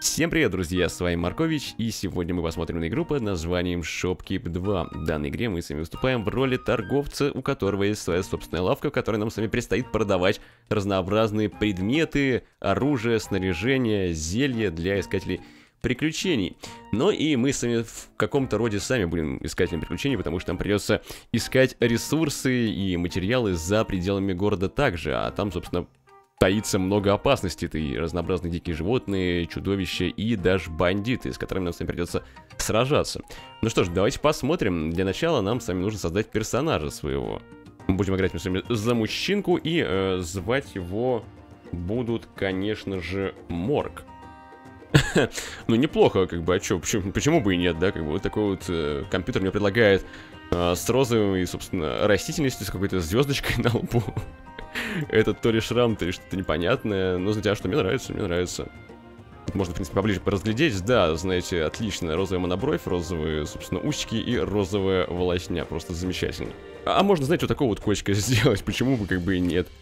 Всем привет, друзья, с вами Маркович, и сегодня мы посмотрим на игру под названием Shopkeep 2. В данной игре мы с вами выступаем в роли торговца, у которого есть своя собственная лавка, в которой нам с вами предстоит продавать разнообразные предметы, оружие, снаряжение, зелья для искателей приключений. Но и мы с вами в каком-то роде сами будем искателями приключений, потому что нам придется искать ресурсы и материалы за пределами города также, а там, собственно, таится много опасностей. Это и разнообразные дикие животные, чудовища и даже бандиты, с которыми нам с вами придется сражаться. Ну что ж, давайте посмотрим. Для начала нам с вами нужно создать персонажа своего. Мы будем играть с вами за мужчинку, и звать его будут, конечно же, Морг. Ну, неплохо, как бы, а чё, почему бы и нет, да, как бы, вот такой вот компьютер мне предлагает с розовой, собственно, растительностью, с какой-то звездочкой на лбу. Это то ли шрам, то ли что-то непонятное. Но знаете, а что, мне нравится, мне нравится. Можно, в принципе, поближе поразглядеть. Да, знаете, отлично. Розовая монобровь, розовые, собственно, усики и розовая волосня. Просто замечательно. А можно, знаете, вот такого вот котика сделать. Почему бы, как бы, и нет.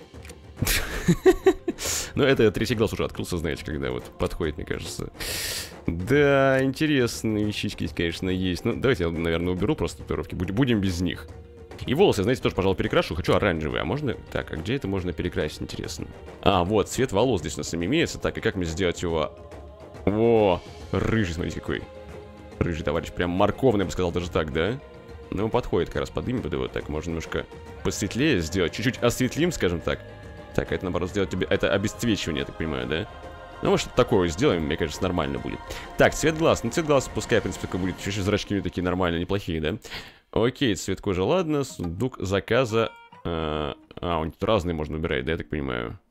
Но это третий глаз уже открылся, знаете, когда вот подходит, мне кажется. Да, интересные вещички, конечно, есть. Ну, давайте я, наверное, уберу просто татуировки. Будем без них. И волосы, знаете, тоже, пожалуй, перекрашу. Хочу оранжевые, а можно... Так, а где это можно перекрасить, интересно? А, вот, цвет волос здесь у нас имеется. Так, и как мне сделать его... О, рыжий, смотрите, какой. Рыжий товарищ, прям морковный, я бы сказал, даже так, да? Ну, подходит как раз под имя, вот так. Можно немножко посветлее сделать. Чуть-чуть осветлим, скажем так. Так, это, наоборот, сделать тебе... Это обесцвечивание, я так понимаю, да? Ну, вот что-то такое сделаем, мне кажется, нормально будет. Так, цвет глаз. Ну, цвет глаз, пускай, в принципе, такой будет. Чуть-чуть зрачки такие нормальные, неплохие, да? Окей, цвет кожи, ладно. Сундук заказа. Он тут разные можно выбирать, да, я так понимаю?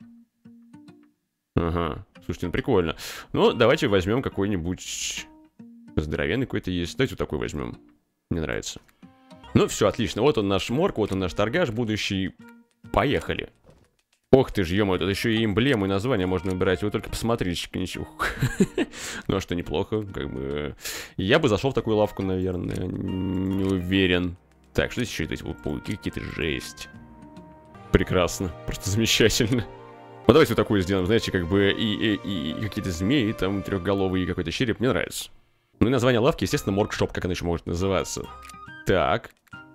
Ага. Слушайте, ну прикольно. Ну, давайте возьмем какой-нибудь... Здоровенный какой-то есть. Давайте вот такой возьмем. Мне нравится. Ну, все, отлично. Вот он наш Морг, вот он наш торгаш будущий. Поехали. Ох ты ж, ё-моё, тут еще и эмблемы и названия можно выбирать. Вы только посмотрите, ничего. Ну а что, неплохо, как бы. Я бы зашел в такую лавку, наверное. Не уверен. Так, что здесь еще эти вот пауки какие-то, жесть. Прекрасно, просто замечательно. Ну давайте вот такую сделаем, знаете, как бы и какие-то змеи, там трехголовый какой-то череп, мне нравится. Ну и название лавки, естественно, Моргшоп, как она еще может называться. Так.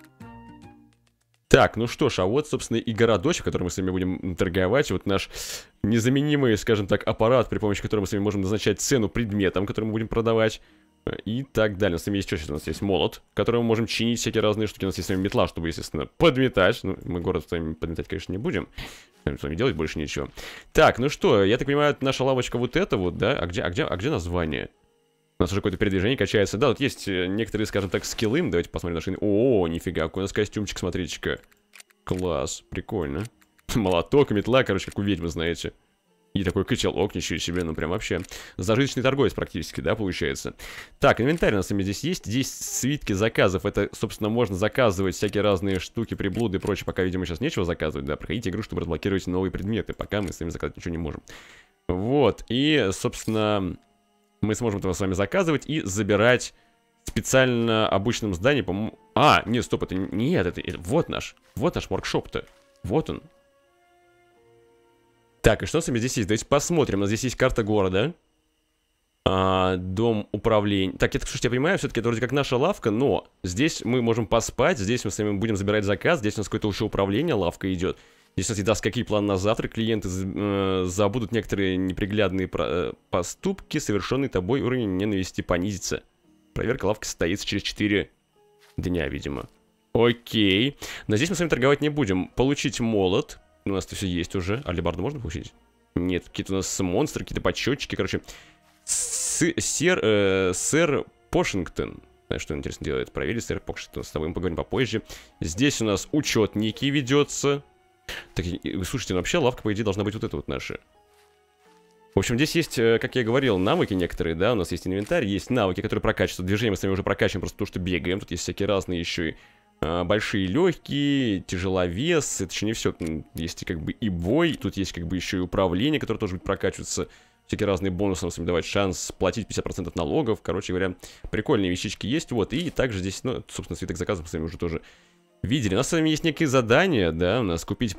Так, ну что ж, а вот, собственно, и городочек, в котором мы с вами будем торговать. Вот наш незаменимый, скажем так, аппарат, при помощи которого мы с вами можем назначать цену предметам, которые мы будем продавать. И так далее. У нас с вами есть что сейчас? У нас есть молот, которым мы можем чинить всякие разные штуки. У нас есть с вами метла, чтобы, естественно, подметать. Ну, мы город с вами подметать, конечно, не будем. С вами делать больше ничего. Так, ну что, я так понимаю, это наша лавочка вот эта вот, да? А где название? У нас уже какое-то передвижение качается. Да, вот есть некоторые, скажем так, скиллы. Давайте посмотрим наши... О, нифига, какой у нас костюмчик, смотрите-ка. Класс, прикольно. Молоток, метла, короче, как у ведьмы, знаете. И такой котелок, ничего себе, ну прям вообще. Зажиточный торговец практически, да, получается. Так, инвентарь у нас здесь есть. Здесь свитки заказов. Это, собственно, можно заказывать всякие разные штуки, приблуды и прочее. Пока, видимо, сейчас нечего заказывать, да. Проходите игру, чтобы разблокировать новые предметы. Пока мы с вами заказать ничего не можем. Вот, и, собственно... Мы сможем это с вами заказывать и забирать в специально обычном здании, по-моему... А, нет, стоп, это... Нет, это вот наш Моргшоп-то. Вот он. Так, и что с вами здесь есть? Давайте посмотрим. У нас здесь есть карта города. Дом управления. Так, это, слушайте, я понимаю, все-таки это вроде как наша лавка, но здесь мы можем поспать, здесь мы с вами будем забирать заказ, здесь у нас какое-то еще управление, лавка идет. Здесь, кстати, даст какие планы на завтра. Клиенты забудут некоторые неприглядные поступки, совершенные тобой, уровень ненависти понизится. Проверка лавки состоится через 4 дня, видимо. Окей. Но здесь мы с вами торговать не будем. Получить молот. У нас это все есть уже. Алебарду можно получить? Нет, какие-то у нас монстры, какие-то подсчетчики, короче. Сэр Пошингтон. Что интересно делает? Проверить сэр Пошингтон. С тобой мы поговорим попозже. Здесь у нас учетники ведется. Так, слушайте, ну вообще лавка, по идее, должна быть вот эта вот наша. В общем, здесь есть, как я говорил, навыки некоторые, да, у нас есть инвентарь, есть навыки, которые прокачиваются. Движение мы с вами уже прокачиваем просто то, что бегаем. Тут есть всякие разные еще и большие, легкие, тяжеловес. Это еще не все. Есть как бы и бой, тут есть как бы еще и управление, которое тоже будет прокачиваться. Всякие разные бонусы нам с вами давать, шанс платить 50% налогов. Короче говоря, прикольные вещички есть, вот. И также здесь, ну, собственно, список заказов мы с вами уже тоже видели. У нас с вами есть некие задания, да, у нас купить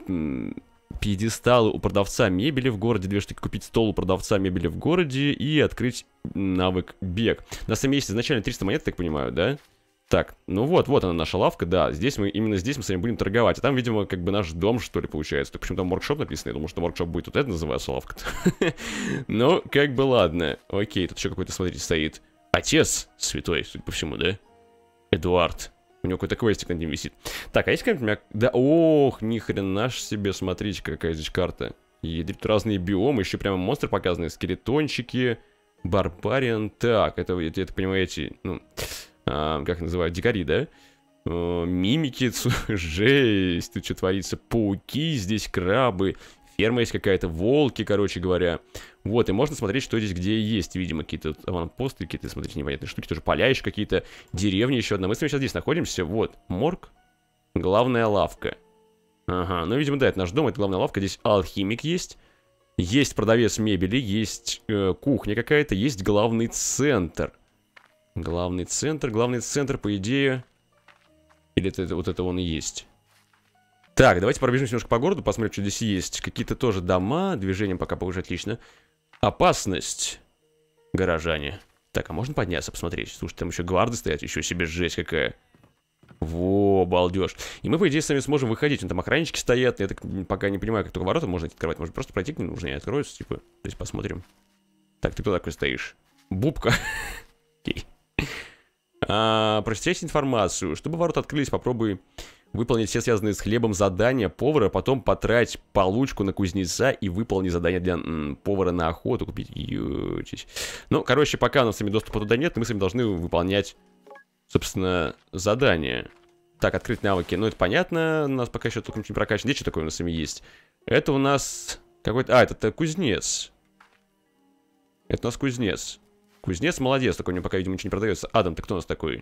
пьедесталы у продавца мебели в городе, 2 штуки, купить стол у продавца мебели в городе и открыть навык бег. У нас там есть изначально 300 монет, так понимаю, да? Так, ну вот она наша лавка, да. Именно здесь мы с вами будем торговать. А там, видимо, как бы наш дом, что ли, получается. Так почему там воркшоп написано? Я думал, что воркшоп будет вот это называться лавка-то. Ну, как бы ладно. Окей, тут еще какой-то, смотрите, стоит. Отец святой, судя по всему, да? Эдуард. У него какой-то квестик над ним висит. Так, а есть какая-нибудь... Да, ох, ни хрена ж себе, смотрите, какая здесь карта. И тут разные биомы, еще прямо монстры показаны, скелетончики, барбариан. Так, это понимаете, ну, как называют, дикари, да? Мимики, жесть, тут что творится, пауки, здесь крабы, ферма есть какая-то, волки, короче говоря. Вот, и можно смотреть, что здесь где есть, видимо, какие-то аванпосты, какие-то, смотрите, непонятные штуки, тоже поля еще какие-то, деревни еще одна. Мы с вами сейчас здесь находимся, вот, морг, главная лавка. Ага, ну, видимо, да, это наш дом, это главная лавка, здесь алхимик есть, есть продавец мебели, есть кухня какая-то, есть главный центр. Главный центр, по идее... Или это вот это он и есть? Так, давайте пробежимся немножко по городу, посмотрим, что здесь есть. Какие-то тоже дома, движением пока уже отлично. Опасность. Горожане. Так, а можно подняться, посмотреть? Слушай, там еще гварды стоят, еще себе жесть какая. Во, балдеж. И мы, по идее, сами сможем выходить. Вон там охраннички стоят. Я так пока не понимаю, как только ворота можно открывать. Может, просто пройти к ним нужно, и откроются, типа. То есть посмотрим. Так, ты кто такой стоишь? Бубка. Окей. Прочитайте информацию. Чтобы ворота открылись, попробуй выполнить все связанные с хлебом задания повара, потом потрать получку на кузнеца и выполни задание для повара на охоту купить. Ючись. Ну, короче, пока у нас с вами доступа туда нет, мы с вами должны выполнять, собственно, задания. Так, открыть навыки. Ну, это понятно. У нас пока еще только не прокачан. Здесь что такое у нас с вами есть? Это у нас какой-то... это кузнец. Это у нас кузнец. Кузнец молодец, только у него пока, видимо, ничего не продается. Адам, ты кто у нас такой?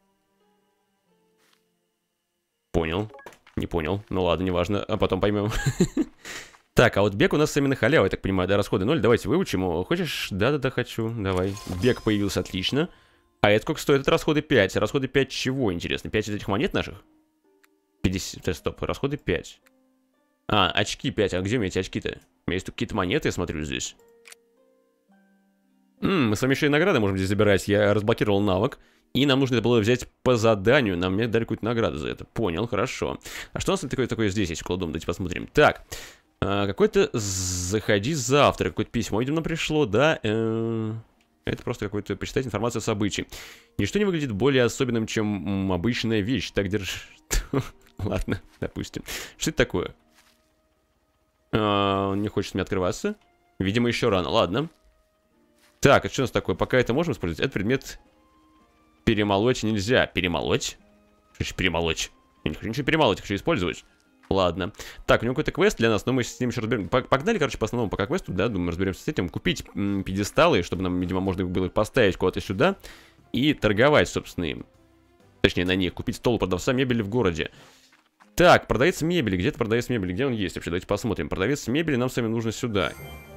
Понял. Не понял. Ну ладно, неважно. А потом поймем. Так, а вот бег у нас именно халява, я так понимаю, да, расходы 0. Давайте выучим его. Хочешь? Да-да-да, хочу. Давай. Бег появился, отлично. А это сколько стоит? Это расходы 5. Расходы 5 чего, интересно? 5 из этих монет наших? 50. Стоп, расходы 5. Очки 5. А где у меня эти очки-то? У меня есть какие-то монеты, я смотрю, здесь. Мы с вами еще и награды можем здесь забирать. Я разблокировал навык. И нам нужно это было взять по заданию. Нам мне дали какую-то награду за это. Понял, хорошо. А что у нас такое здесь есть около дома? Давайте посмотрим. Так. Какой-то заходи завтра. Какое-то письмо, видимо, пришло, да? Это просто какой-то почитать информацию о событии. Ничто не выглядит более особенным, чем обычная вещь. Так держи. Ладно, допустим. Что это такое? Не хочет мне открываться. Видимо, еще рано. Ладно. Так, а что у нас такое? Пока это можем использовать? Это предмет перемолоть нельзя. Перемолоть? Что значит перемолоть? Я не хочу ничего перемолоть, хочу использовать. Ладно. Так, у него какой-то квест для нас, но мы с ним еще разберем. Погнали, короче, по основному пока квесту, да, думаю, разберемся с этим. Купить пьедесталы, чтобы нам, видимо, можно было их поставить куда-то сюда и торговать, собственно, им. Точнее, на них. Купить стол у продавца мебели в городе. Так, продавец мебели. Где-то продавец мебели. Где он есть вообще? Давайте посмотрим. Продавец мебели нам с вами нужно сюда.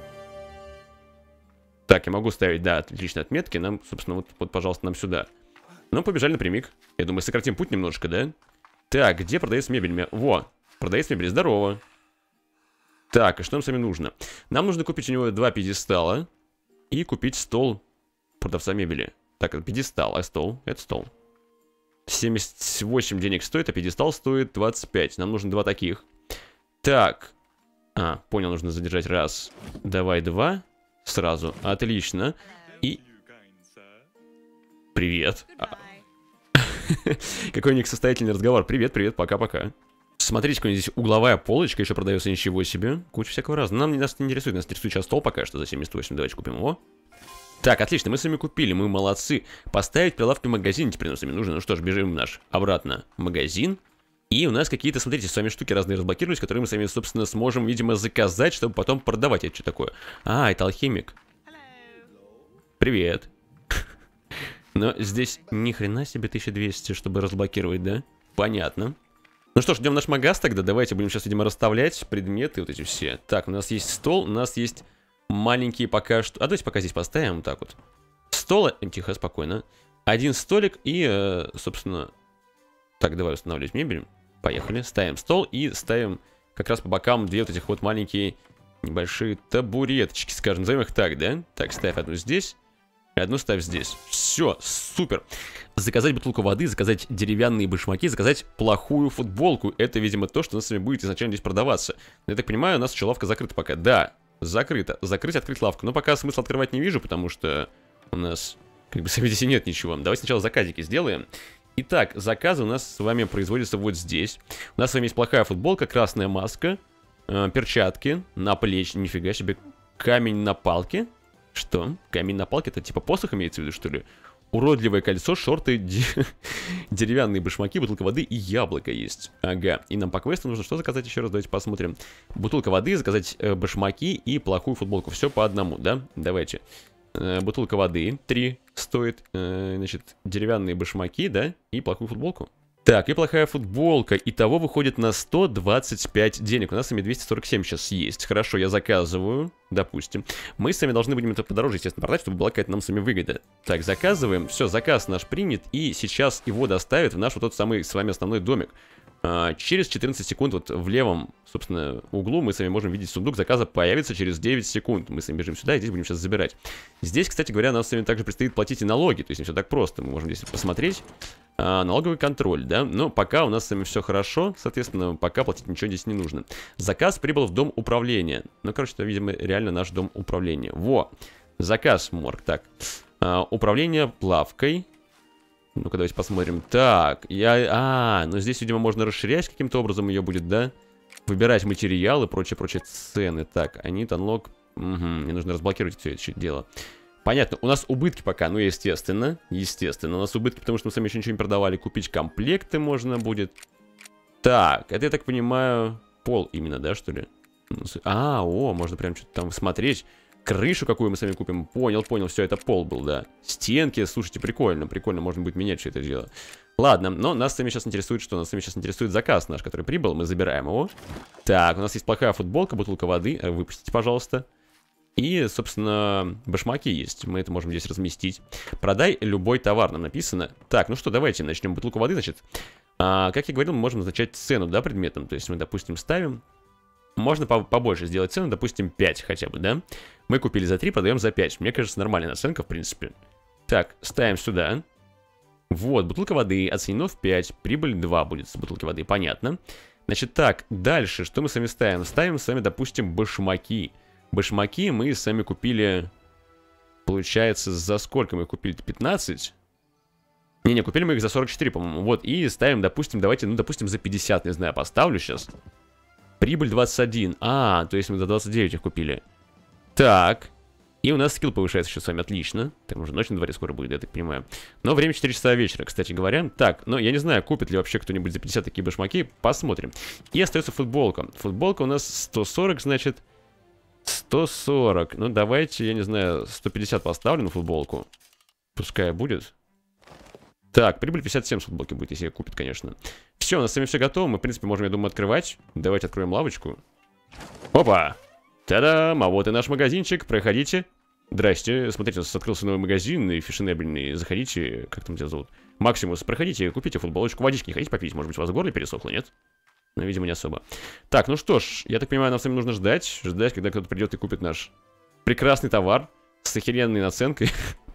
Так, я могу ставить, да, отличные отметки. Нам, собственно, вот, пожалуйста, нам сюда. Ну, побежали напрямик. Я думаю, сократим путь немножко, да? Так, где продавец мебели? Во, продавец мебели, здорово. Так, и что нам с вами нужно? Нам нужно купить у него 2 пьедестала и купить стол продавца мебели. Так, это пьедестал, а стол? Это стол. 78 денег стоит, а пьедестал стоит 25. Нам нужно 2 таких. Так. Понял, нужно задержать раз. Давай 2. Сразу. Отлично. И... Привет. Какой у них состоятельный разговор. Привет, привет, пока-пока. Смотрите, какая здесь угловая полочка еще продается, ничего себе. Куча всякого разного. Нас не интересует, нас интересует сейчас стол пока что за 78. Давайте купим его. Так, отлично, мы с вами купили, мы молодцы. Поставить прилавки в магазине теперь нам с вами нужно. Ну что ж, бежим в наш обратно магазин. И у нас какие-то, смотрите, с вами штуки разные разблокировались, которые мы с вами, собственно, сможем, видимо, заказать, чтобы потом продавать. Это что такое? Это алхимик. Привет. Но здесь ни хрена себе 1200, чтобы разблокировать, да? Понятно. Ну что ж, идем в наш магаз тогда. Давайте будем сейчас, видимо, расставлять предметы вот эти все. Так, у нас есть стол, у нас есть маленькие пока что... давайте пока здесь поставим вот так вот. Стол... Тихо, спокойно. Один столик и, собственно... Так, давай устанавливать мебель. Поехали. Ставим стол и ставим как раз по бокам 2 вот этих вот маленькие небольшие табуреточки, скажем, назовем их так, да? Так, ставь одну здесь. Одну ставь здесь. Все, супер. Заказать бутылку воды, заказать деревянные башмаки, заказать плохую футболку. Это, видимо, то, что у нас с вами будет изначально здесь продаваться. Но, я так понимаю, у нас еще лавка закрыта пока. Да, закрыта. Закрыть, открыть лавку. Но пока смысла открывать не вижу, потому что у нас, как бы, видите, нет ничего. Давайте сначала заказики сделаем. Итак, заказы у нас с вами производятся вот здесь. У нас с вами есть плохая футболка, красная маска, перчатки, наплечники, нифига себе, камень на палке. Что? Камень на палке? Это типа посох имеется в виду, что ли? Уродливое кольцо, шорты, деревянные башмаки, бутылка воды и яблоко есть. Ага. И нам по квесту нужно что заказать еще раз? Давайте посмотрим. Бутылка воды, заказать башмаки и плохую футболку. Все по одному, да? Давайте. Бутылка воды 3 стоит. Значит, деревянные башмаки, да? И плохую футболку. Так, и плохая футболка. Итого выходит на 125 денег. У нас с вами 247 сейчас есть. Хорошо, я заказываю, допустим. Мы с вами должны будем это подороже, естественно, продать, чтобы была какая-то нам с вами выгода. Так, заказываем. Все, заказ наш принят. И сейчас его доставят в наш вот тот самый с вами основной домик. Через 14 секунд вот в левом, собственно, углу мы с вами можем видеть сундук заказа появится через 9 секунд. Мы с вами бежим сюда и здесь будем сейчас забирать. Здесь, кстати говоря, нам с вами также предстоит платить и налоги. То есть не все так просто. Мы можем здесь посмотреть. Налоговый контроль, да? Но пока у нас с вами все хорошо, соответственно, пока платить ничего здесь не нужно. Заказ прибыл в дом управления. Ну, короче, это, видимо, реально наш дом управления. Во! Заказ, морг. Так. Управление плавкой. Ну-ка, давайте посмотрим. Так, ну здесь, видимо, можно расширять каким-то образом ее будет, да? Выбирать материалы, прочие цены. Так, они unlock. Угу, мне нужно разблокировать все это дело. Понятно, у нас убытки пока, ну, естественно, у нас убытки, потому что мы сами еще ничего не продавали. Купить комплекты можно будет. Так, это, я так понимаю, пол именно, да, что ли? Можно прям что-то там смотреть. Крышу какую мы сами купим. Понял, все, это пол был, да. Стенки, слушайте, прикольно, можно будет менять все это дело. Ладно, но нас с вами сейчас интересует что? Нас с вами сейчас интересует заказ наш, который прибыл, мы забираем его. Так, у нас есть плохая футболка, бутылка воды, выпустите, пожалуйста. И, собственно, башмаки есть, мы это можем здесь разместить. Продай любой товар, нам написано. Так, ну что, давайте начнем бутылку воды, значит. Как я говорил, мы можем назначать цену, да, предметом. То есть мы, допустим, ставим. Можно побольше сделать цену, допустим, 5 хотя бы, да? Мы купили за 3, продаем за 5. Мне кажется, нормальная наценка, в принципе. Так, ставим сюда. Вот, бутылка воды оценено в 5. Прибыль 2 будет с бутылки воды, понятно. Значит, так, дальше, что мы с вами ставим? Ставим с вами, допустим, башмаки. Башмаки мы с вами купили, получается, за сколько мы купили? 15? Не, купили мы их за 44, по-моему. Вот, и ставим, допустим, давайте, ну, допустим, за 50, не знаю, поставлю сейчас. Прибыль 21. То есть мы за 29 их купили. Так. И у нас скилл повышается еще с вами, отлично. Там уже ночь на дворе скоро будет, я так понимаю. Но время 4 часа вечера, кстати говоря. Так, но я не знаю, купит ли вообще кто-нибудь за 50 такие башмаки. Посмотрим. И остается футболка. Футболка у нас 140, значит. 140. Ну, давайте, я не знаю, 150 поставлю на футболку. Пускай будет. Так, прибыль 57 с футболки будет, если ее купит, конечно. Все, у нас с вами все готово. Мы, в принципе, можем, я думаю, открывать. Давайте откроем лавочку. Опа! Та-дам! А вот и наш магазинчик. Проходите. Здрасте. Смотрите, у нас открылся новый магазин, фешенебельный. Заходите. Как там тебя зовут? Максимус. Проходите, купите футболочку. Водички не хотите попить? Может быть, у вас горло пересохло, нет? Ну, видимо, не особо. Так, ну что ж, я так понимаю, нам с вами нужно ждать. Ждать, когда кто-то придет и купит наш прекрасный товар с охеренной наценкой.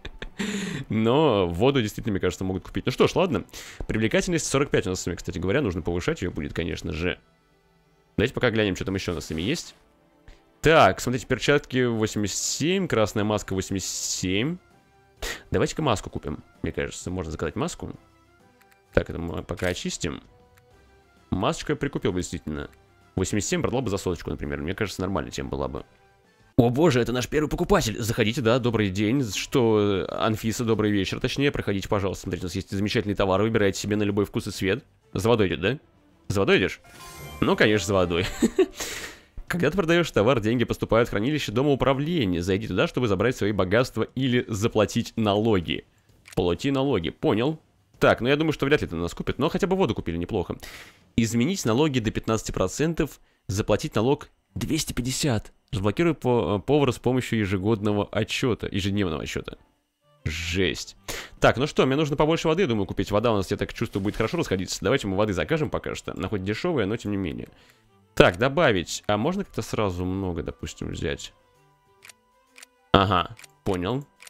Но воду действительно, мне кажется, могут купить. Ну что ж, ладно. Привлекательность 45 у нас с вами, кстати говоря. Нужно повышать ее будет, конечно же. Давайте пока глянем, что там еще у нас с вами есть. Так, смотрите, перчатки 87, красная маска 87. Давайте-ка маску купим. Мне кажется, можно заказать маску. Так, это мы пока очистим. Масочку я прикупил бы, действительно. 87 продал бы за соточку, например. Мне кажется, нормальная тема была бы. О боже, это наш первый покупатель. Заходите, да, добрый день. Что, Анфиса, добрый вечер. Точнее, проходите, пожалуйста. Смотрите, у нас есть замечательный товар. Выбирайте себе на любой вкус и цвет. За водой идет, да? За водой идешь? Ну, конечно, за водой. Когда ты продаешь товар, деньги поступают в хранилище дома управления. Зайди туда, чтобы забрать свои богатства или заплатить налоги. Плати налоги. Понял. Так, ну я думаю, что вряд ли это нас купит, но хотя бы воду купили неплохо. Изменить налоги до 15%, заплатить налог 250. Разблокируй повара с помощью ежегодного отчета, ежедневного отчета. Жесть. Так, ну что, мне нужно побольше воды, думаю, купить. Вода у нас, я так чувствую, будет хорошо расходиться. Давайте мы воды закажем пока что. Она хоть дешевая, но тем не менее. Так, добавить. А можно как-то сразу много, допустим, взять? Ага, понял.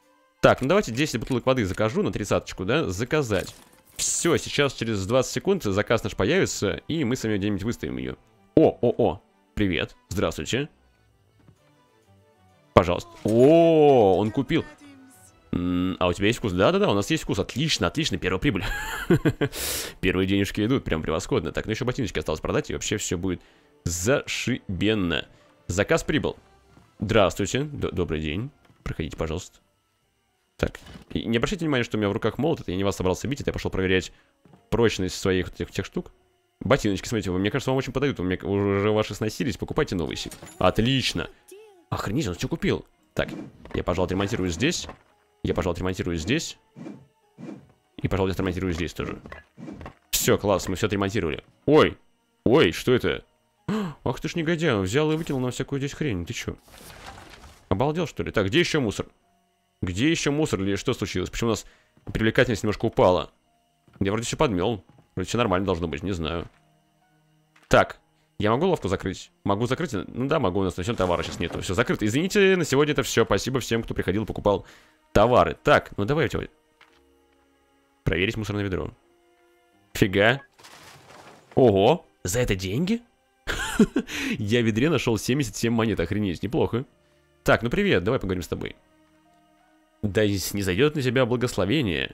Так, ну давайте 10 бутылок воды закажу на 30-очку, да? Заказать. Все, сейчас через 20 секунд заказ наш появится, и мы с вами где-нибудь выставим ее. О, привет, здравствуйте. Пожалуйста. О, он купил. А у тебя есть вкус? Да-да-да, у нас есть вкус. Отлично, отлично, первая прибыль. Первые денежки идут, прям превосходно. Так, ну еще ботиночки осталось продать, и вообще все будет зашибенно. Заказ прибыл. Здравствуйте, добрый день. Проходите, пожалуйста. Так, и не обращайте внимания, что у меня в руках молот. Это я не вас собрался бить, это я пошел проверять прочность своих тех штук. Ботиночки, смотрите, мне кажется, вам очень подойдут. У меня уже ваши сносились, покупайте новые себе. Отлично. Охренеть, он все купил. Так, я, пожалуй, отремонтирую здесь. Я, пожалуй, отремонтирую здесь. И, пожалуй, отремонтирую здесь тоже. Все, класс, мы все отремонтировали. Ой, что это? Ах ты ж негодяй, он взял и выкинул на всякую здесь хрень. Ты че? Обалдел, что ли? Так, где еще мусор? Где еще мусор или что случилось? Почему у нас привлекательность немножко упала? Я вроде все подмел. Вроде все нормально должно быть, не знаю. Так, я могу лавку закрыть? Могу закрыть? Ну да, могу, у нас на всем товара сейчас нету. Все закрыто. Извините, на сегодня это все. Спасибо всем, кто приходил и покупал товары. Так, ну давайте проверить мусорное ведро. Фига. Ого, за это деньги? Я в ведре нашел 77 монет, охренеть, неплохо. Так, ну привет, давай поговорим с тобой. Да не зайдет на тебя благословение.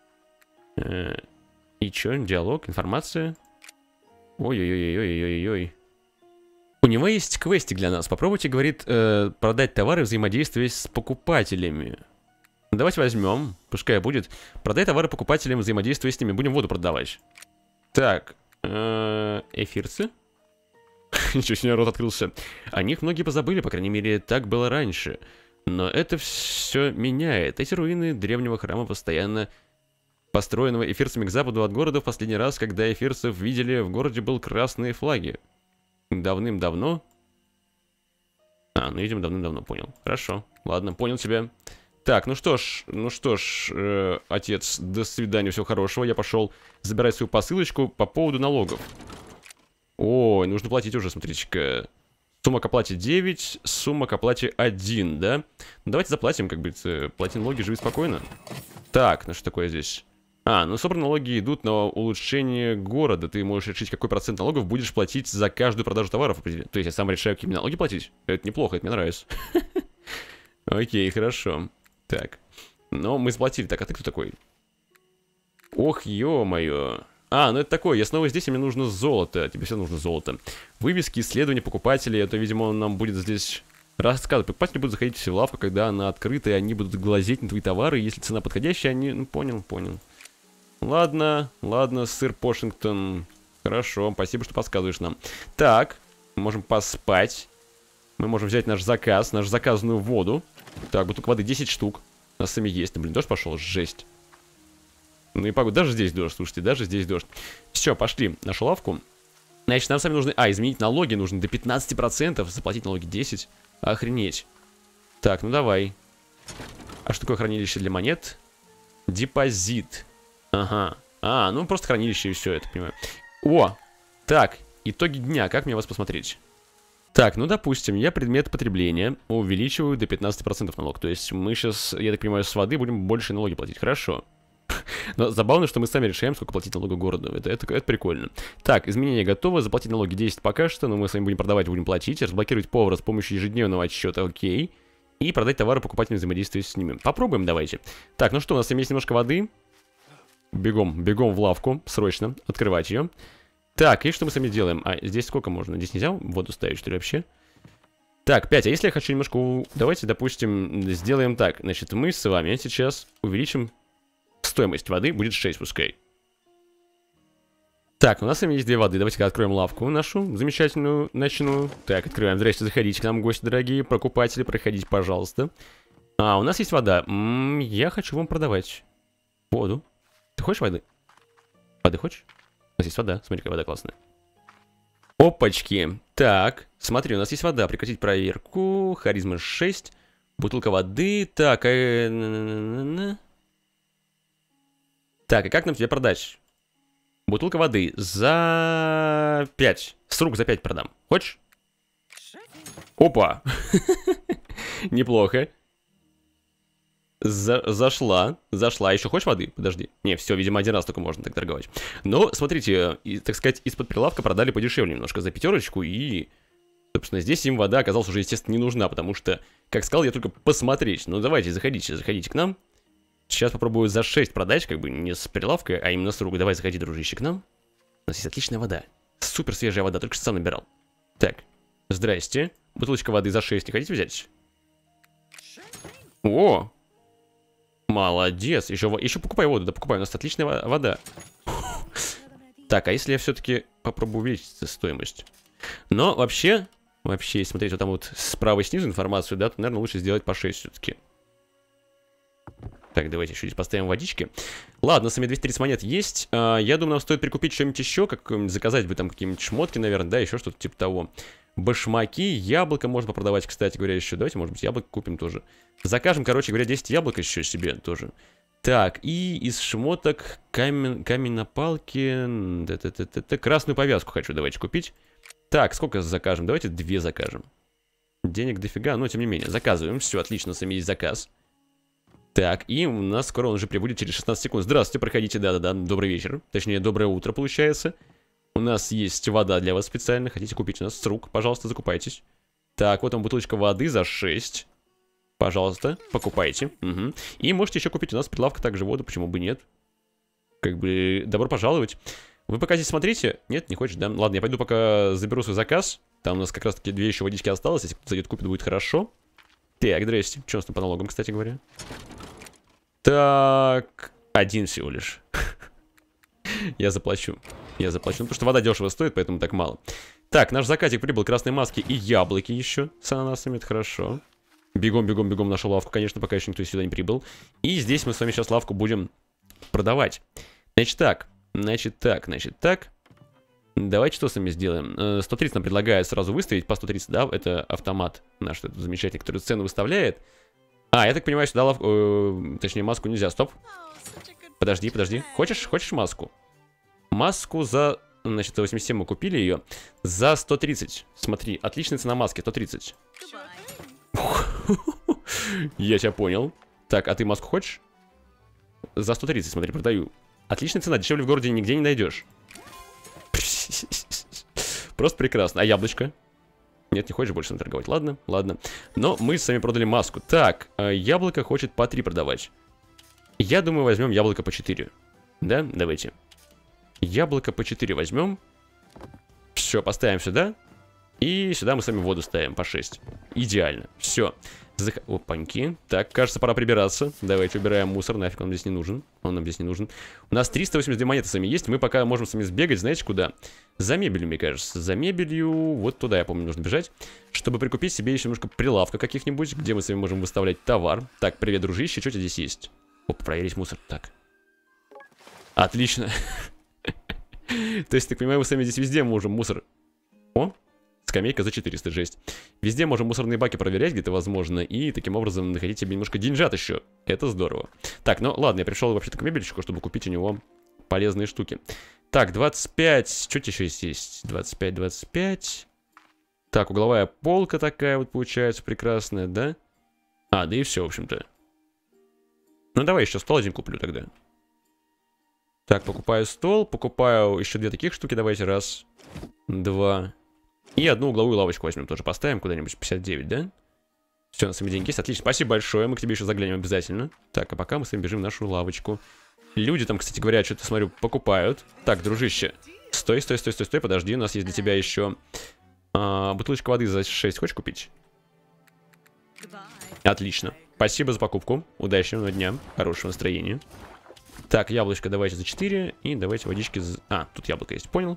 И чё, диалог, информация? Ой-ой-ой-ой-ой-ой-ой. У него есть квестик для нас. Попробуйте, говорит, продать товары, взаимодействуя с покупателями. Давайте возьмем, пускай будет. Продай товары покупателям, взаимодействуя с ними. Будем воду продавать. Так, эфирцы. Ничего себе, рот открылся. О них многие позабыли, по крайней мере, так было раньше. Но это все меняет. Эти руины древнего храма, постоянно построенного эфирцами к западу от города, в последний раз, когда эфирцев видели, в городе был красные флаги. Давным-давно. Ну, видимо, давным-давно, понял. Хорошо, ладно, понял тебя. Так, ну что ж, отец, до свидания, всего хорошего. Я пошел забирать свою посылочку по поводу налогов. Ой, нужно платить уже, смотрите-ка. Сумма к оплате 9, сумма к оплате 1, да? Ну, давайте заплатим, как бы, плати налоги, живи спокойно. Так, ну что такое здесь? Ну собранные налоги идут на улучшение города. Ты можешь решить, какой процент налогов будешь платить за каждую продажу товаров. То есть я сам решаю, какие налоги платить. Это неплохо, это мне нравится. Окей, хорошо. Так, ну мы заплатили. Так, а ты кто такой? Ох, ё-моё. Ну это такое, я снова здесь, и мне нужно золото. Тебе все нужно золото. Вывески, исследования покупателей. Это, видимо, он нам будет здесь рассказывать. Покупатели будут заходить в лавку, когда она открыта, и они будут глазеть на твои товары. Если цена подходящая, они... Ну, понял. Ладно, сыр Пошингтон. Хорошо, спасибо, что подсказываешь нам. Так, можем поспать. Мы можем взять нашу заказанную воду. Так, бутылка воды 10 штук. У нас сами есть. Блин, дождь пошел, жесть. Ну и погода, даже здесь дождь, слушайте, даже здесь дождь. Все, пошли, нашу лавку. Значит, нам сами нужно... изменить налоги нужно до 15%, заплатить налоги 10%. Охренеть. Так, ну давай. А что такое хранилище для монет? Депозит. Ага. Ну просто хранилище и все, я так понимаю. Так, итоги дня, как мне вас посмотреть? Так, ну допустим, я предмет потребления увеличиваю до 15% налог. То есть мы сейчас, я так понимаю, с воды будем больше налоги платить. Хорошо. Но забавно, что мы сами решаем, сколько платить налога городу. Это прикольно. Так, изменения готовы. Заплатить налоги 10 пока что, но мы с вами будем продавать, будем платить. Разблокировать повара с помощью ежедневного отсчета, окей. И продать товары покупателям, взаимодействуя с ними. Попробуем, давайте. Так, ну что, у нас есть немножко воды. Бегом в лавку, срочно, открывать ее. Так, и что мы с вами делаем? Здесь сколько можно? Здесь нельзя воду ставить, что ли, вообще? Так, 5, а если я хочу немножко... Давайте, допустим, сделаем так. Значит, мы с вами сейчас увеличим стоимость воды, будет 6 пускай. Так, у нас с вами есть 2 воды. Давайте-ка откроем лавку нашу замечательную, ночную. Так, открываем. Здрасте, заходите к нам, гости дорогие, покупатели, проходите, пожалуйста. У нас есть вода. Я хочу вам продавать воду. Ты хочешь воды? Воды хочешь? У нас есть вода. Смотри, какая вода классная. Опачки. Так, смотри, у нас есть вода. Прекратить проверку. Харизма 6. Бутылка воды. Так, так, и как нам тебе продать? Бутылка воды за 5. С рук за 5 продам. Хочешь? Опа. Неплохо. Зашла. Еще хочешь воды? Подожди. Не, все, видимо, один раз только можно так торговать. Но, смотрите, так сказать, из-под прилавка продали подешевле немножко за 5, и, собственно, здесь им вода оказалась уже, естественно, не нужна, потому что, как сказал, я только посмотреть. Ну, давайте, заходите к нам. Сейчас попробую за 6 продать, как бы не с прилавка, а именно с рук. Давай, заходи, дружище, к нам. У нас есть отличная вода. Супер свежая вода, только что сам набирал. Так, здрасте. Бутылочка воды за 6 не хотите взять? О! Молодец. Еще покупай воду, да покупай, у нас отличная вода. Так, а если я все-таки попробую увеличить стоимость? Но вообще, если смотреть вот там вот справа снизу информацию, да, то, наверное, лучше сделать по 6 все-таки. Так, давайте еще здесь поставим водички. Ладно, сами 230 монет есть. Я думаю, нам стоит прикупить что-нибудь еще, заказать бы там какие-нибудь шмотки, наверное, да, еще что-то типа того. Башмаки, яблоко можно попродавать, кстати говоря, еще. Давайте, может быть, яблоко купим тоже. Закажем, короче говоря, 10 яблок еще себе тоже. Так, и из шмоток камень на палке. Красную повязку хочу, давайте купить. Так, сколько закажем? Давайте 2 закажем. Денег дофига, но тем не менее. Заказываем, все, отлично, сами есть заказ. Так, и у нас скоро он уже прибудет через 16 секунд. Здравствуйте, проходите, да-да-да, добрый вечер. Точнее, доброе утро, получается. У нас есть вода для вас специально. Хотите купить у нас с рук, пожалуйста, закупайтесь. Так, вот вам бутылочка воды за 6. Пожалуйста, покупайте. Угу. И можете еще купить у нас с прилавка также воду, почему бы нет. Как бы, добро пожаловать. Вы пока здесь смотрите? Нет, не хочешь, да? Ладно, я пойду пока заберу свой заказ. Там у нас как раз таки 2 еще водички осталось. Если кто-то зайдет, купит, будет хорошо. Так, здрасте. Что у нас там по налогам, кстати говоря? Так, 1 всего лишь. Я заплачу. Потому что вода дешево стоит, поэтому так мало. Так, наш заказик прибыл. Красные маски и яблоки еще с ананасами, это хорошо. Бегом в нашу лавку, конечно, пока еще никто сюда не прибыл. И здесь мы с вами сейчас лавку будем продавать. Значит так. Давайте что с вами сделаем? 130 нам предлагают сразу выставить по 130, да? Это автомат наш этот замечательный, который цену выставляет. А, я так понимаю, сюда лавку... точнее, маску нельзя. Стоп. Подожди. Хочешь маску? Маску за... Значит, за 87 мы купили ее. За 130. Смотри, отличная цена маски, 130. Я тебя понял. Так, а ты маску хочешь? За 130, смотри, продаю. Отличная цена, дешевле в городе нигде не найдешь. Просто прекрасно. А яблочко? Нет, не хочешь больше торговать. Ладно. Но мы с вами продали маску. Так, яблоко хочет по 3 продавать. Я думаю, возьмем яблоко по 4. Да, давайте. Яблоко по 4 возьмем. Все, поставим сюда. И сюда мы с вами воду ставим по 6. Идеально. Все. Опаньки. Так, кажется, пора прибираться. Давайте убираем мусор. Нафиг он здесь не нужен. Он нам здесь не нужен. У нас 382 монеты с вами есть. Мы пока можем с вами сбегать, знаете, куда? За мебелью, мне кажется. За мебелью. Вот туда, я помню, нужно бежать. Чтобы прикупить себе еще немножко прилавка каких-нибудь, где мы с вами можем выставлять товар. Так, привет, дружище. Что у тебя здесь есть? Оп, проверить мусор. Так. Отлично. То есть, так понимаю, мы с вами здесь везде можем мусор... О! Скамейка за 400, жесть. Везде можем мусорные баки проверять, где-то возможно, и таким образом находить себе немножко деньжат еще. Это здорово. Так, ну ладно, я пришел вообще-то к мебельщику, чтобы купить у него полезные штуки. Так, 25. Что еще есть? 25. Так, угловая полка такая вот получается прекрасная, да? А, да и все, в общем-то. Ну давай еще стол один куплю тогда. Так, покупаю стол, покупаю еще 2 таких штуки, давайте, 1, 2... И одну угловую лавочку возьмем, тоже поставим куда-нибудь, 59, да? Все, на самом деле деньги есть, отлично, спасибо большое, мы к тебе еще заглянем обязательно. Так, а пока мы с вами бежим в нашу лавочку. Люди там, кстати говоря, что-то, смотрю, покупают. Так, дружище, стой, подожди, у нас есть для тебя еще бутылочка воды за 6, хочешь купить? Отлично, спасибо за покупку, удачного дня, хорошего настроения. Так, яблочко давайте за 4, и давайте водички за... А, тут яблоко есть, понял.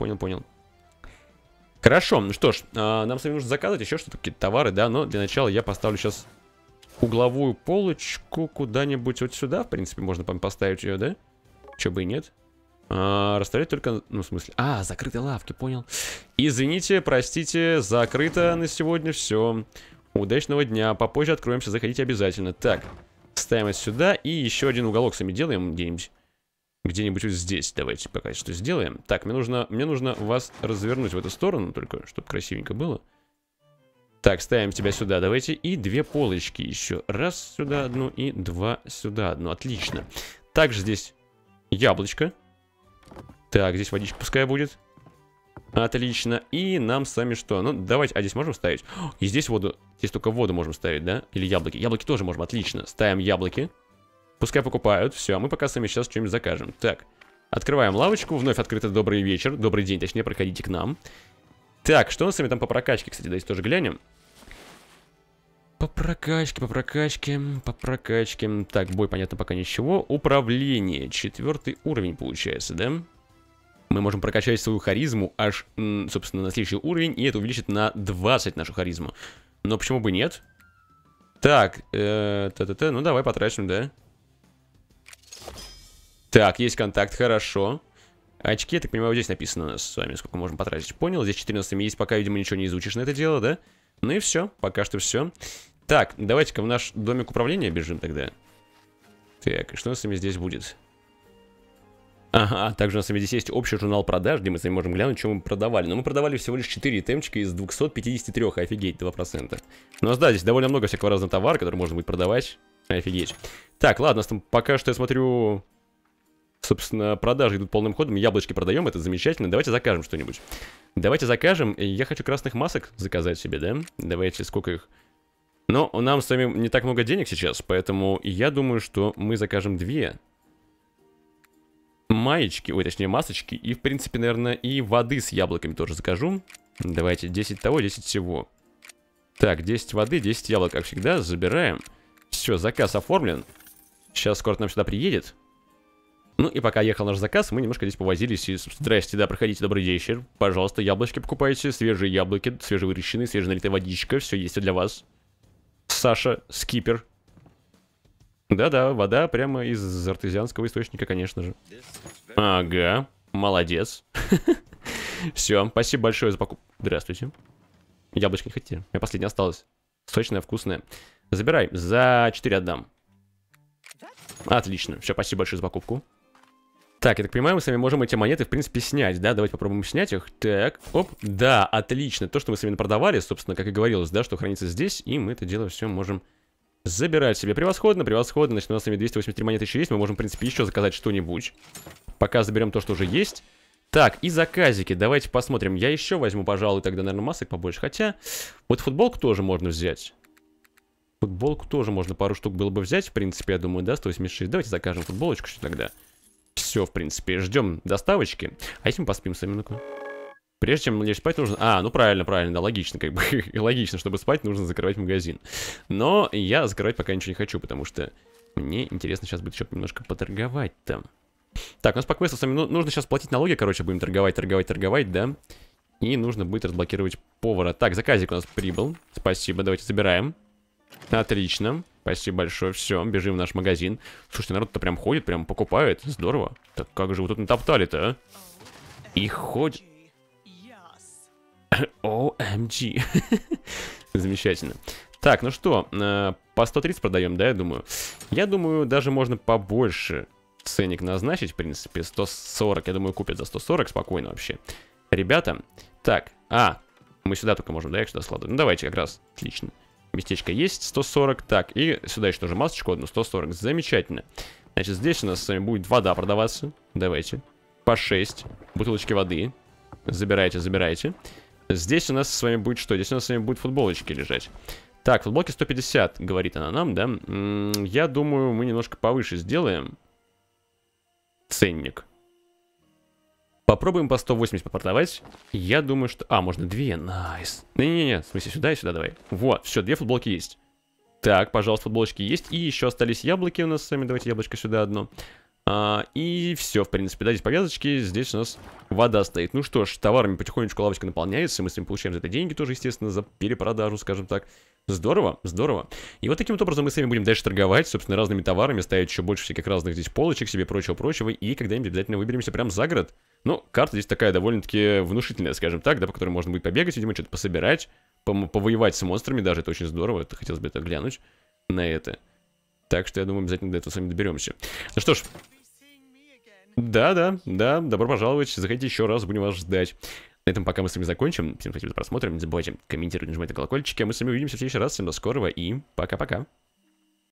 Хорошо, ну что ж, нам с вами нужно заказать еще что-то, какие-то товары, да, но для начала я поставлю сейчас угловую полочку куда-нибудь вот сюда, в принципе, можно поставить ее, да? Че бы и нет. Расставлять только, ну, в смысле... А, закрыты лавки, понял. Извините, простите, закрыто на сегодня все. Удачного дня, попозже откроемся, заходите обязательно. Так, ставим это сюда, и еще один уголок сами делаем где-нибудь. Где-нибудь вот здесь, давайте пока что сделаем. Так, мне нужно вас развернуть в эту сторону, только чтобы красивенько было. Так, ставим тебя сюда, давайте. И 2 полочки еще. Раз сюда одну и 2 сюда одну. Отлично. Также здесь яблочко. Так, здесь водичка пускай будет. Отлично. И нам с вами что? Ну, давайте. А здесь можем ставить? И здесь воду. Здесь только воду можем ставить, да? Или яблоки? Яблоки тоже можем. Отлично. Ставим яблоки. Пускай покупают. Все, а мы пока с вами сейчас что-нибудь закажем. Так. Открываем лавочку. Вновь открыто добрый вечер. Добрый день, точнее, проходите к нам. Так, что у нас с вами там по прокачке, кстати, давайте тоже глянем. По прокачке. Так, бой, понятно, пока ничего. Управление. 4-й уровень получается, да? Мы можем прокачать свою харизму аж, собственно, на следующий уровень, и это увеличит на 20 нашу харизму. Но почему бы нет? Так, ну давай потратим, да? Так, есть контакт, хорошо. Очки, я так понимаю, здесь написано у нас с вами, сколько можем потратить. Понял, здесь 14 есть, пока, видимо, ничего не изучишь на это дело, да? Ну и все, пока что все. Так, давайте-ка в наш домик управления бежим тогда. Так, и что у нас с вами здесь будет? Ага, также у нас с вами здесь есть общий журнал продаж, где мы с вами можем глянуть, что мы продавали. Но мы продавали всего лишь 4 темчика из 253, офигеть, 2%. У нас, да, здесь довольно много всякого разного товара, который можно будет продавать. Офигеть. Так, ладно, у нас там пока что, я смотрю, собственно, продажи идут полным ходом. Яблочки продаем, это замечательно. Давайте закажем что-нибудь. Давайте закажем. Я хочу красных масок заказать себе, да? Давайте, сколько их? Но нам с вами не так много денег сейчас, поэтому я думаю, что мы закажем 2 маечки, ой, точнее масочки. И, в принципе, наверное, и воды с яблоками тоже закажу. Давайте 10 того, 10 всего. Так, 10 воды, 10 яблок, как всегда, забираем. Все, заказ оформлен. Сейчас скоро нам сюда приедет. Ну и пока ехал наш заказ, мы немножко здесь повозились. И, здрасте, да, проходите, добрый вечер. Пожалуйста, яблочки покупайте, свежие яблоки, свежевыращенные, свеженалитая водичка. Все есть для вас. Саша, скипер. Да-да, вода прямо из артезианского источника, конечно же. Ага, молодец. Все, спасибо большое за покупку. Здравствуйте. Яблочко не хотите? У меня последнее осталось. Сочное, вкусное. Забирай, за 4 отдам. Отлично, все, спасибо большое за покупку. Так, я так понимаю, мы с вами можем эти монеты, в принципе, снять, да? Давайте попробуем снять их. Так, оп, да, отлично. То, что мы с вами продавали, собственно, как и говорилось, да, что хранится здесь, и мы это дело все можем забирать себе. Превосходно, превосходно. Значит, у нас с вами 283 монеты еще есть, мы можем, в принципе, еще заказать что-нибудь. Пока заберем то, что уже есть. Так, и заказики, давайте посмотрим. Я еще возьму, пожалуй, тогда, наверное, масок побольше. Хотя, вот футболку тоже можно взять. Футболку тоже можно пару штук было бы взять, в принципе, я думаю, да, 186. Давайте закажем футболочку тогда. Все, в принципе, ждем доставочки. А если мы поспим сами, ну-ка? Прежде чем лечь спать нужно... А, ну правильно, правильно, да, логично, как бы. Логично, чтобы спать, нужно закрывать магазин. Но я закрывать пока ничего не хочу, потому что мне интересно сейчас будет еще немножко поторговать там. Так, у нас по квесту с вами нужно сейчас платить налоги, короче, будем торговать, да. И нужно будет разблокировать повара. Так, заказик у нас прибыл. Спасибо, давайте забираем. Отлично. Спасибо большое. Все, бежим в наш магазин. Слушайте, народ-то прям ходит, прям покупает. Здорово. Так как же вы тут натоптали-то, а? И ходит... OMG. Замечательно. Так, ну что, по 130 продаем, да, я думаю? Я думаю, даже можно побольше ценник назначить, в принципе. 140, я думаю, купят за 140 спокойно вообще. Ребята, так, мы сюда только можем, да, их сюда складывать. Ну, давайте как раз, отлично. Местечко есть, 140, так, и сюда еще тоже масочку одну, 140, замечательно. Значит, здесь у нас с вами будет вода продаваться, давайте. По 6 бутылочки воды. Забирайте, забирайте. Здесь у нас с вами будет что? Здесь у нас с вами будут футболочки лежать. Так, футболки 150, говорит она нам, да? Я думаю, мы немножко повыше сделаем ценник. Попробуем по 180 продавать. Я думаю, что... можно 2, найс. Не-не-не, в смысле, сюда и сюда давай. Вот, все, 2 футболки есть. Так, пожалуйста, футболочки есть. И еще остались яблоки у нас с вами. Давайте яблочко сюда одно. И все, в принципе, да, здесь повязочки, здесь у нас вода стоит. Ну что ж, товарами потихонечку лавочка наполняется, мы с вами получаем за это деньги тоже, естественно, за перепродажу, скажем так. Здорово, здорово. И вот таким вот образом мы с вами будем дальше торговать, собственно, разными товарами, ставить еще больше всяких разных здесь полочек себе, прочего-прочего, и когда-нибудь обязательно выберемся прям за город. Ну, карта здесь такая довольно-таки внушительная, скажем так, да, по которой можно будет побегать, видимо, что-то пособирать, повоевать с монстрами даже, это очень здорово, это хотелось бы это глянуть на это. Так что я думаю, обязательно до этого с вами доберемся. Ну что ж. Да, добро пожаловать. Заходите еще раз, будем вас ждать. На этом пока мы с вами закончим. Всем спасибо за просмотр. Не забывайте комментировать, нажимать на колокольчики. А мы с вами увидимся в следующий раз. Всем до скорого и пока-пока.